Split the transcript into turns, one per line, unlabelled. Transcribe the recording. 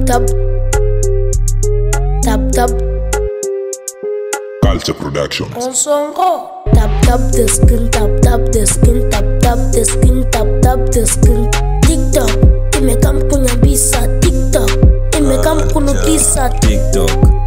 tap tap tap
Culture Productions.
on songo. Tap tap the skin, tap tap the skin, tap tap the skin, tap tap the skin. TikTok imekam kunyabisa TikTok imekam kunukisa
TikTok